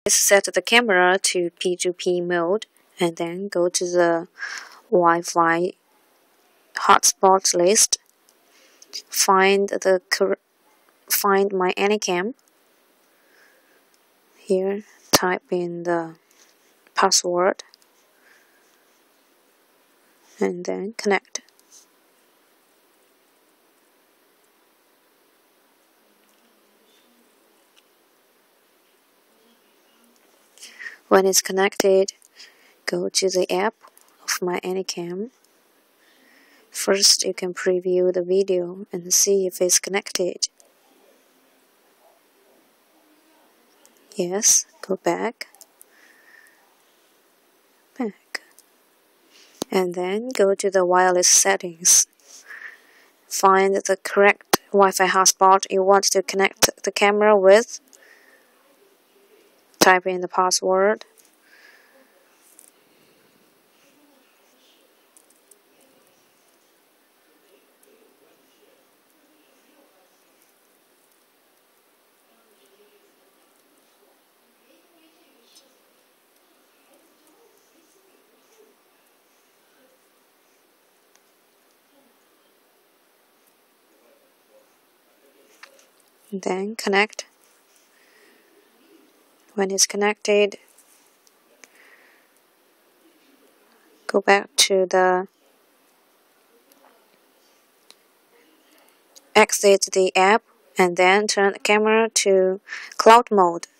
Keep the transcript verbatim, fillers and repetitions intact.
Set the camera to P two P mode and then go to the Wi-Fi hotspot list. Find the Find Myanycam. Here, type in the password and then connect. When it's connected, go to the app of Myanycam. First, you can preview the video and see if it's connected. Yes, go back. Back. And then go to the wireless settings. Find the correct Wi-Fi hotspot you want to connect the camera with. Type in the password. Then connect. When it's connected, go back to the exit the app and then turn the camera to cloud mode.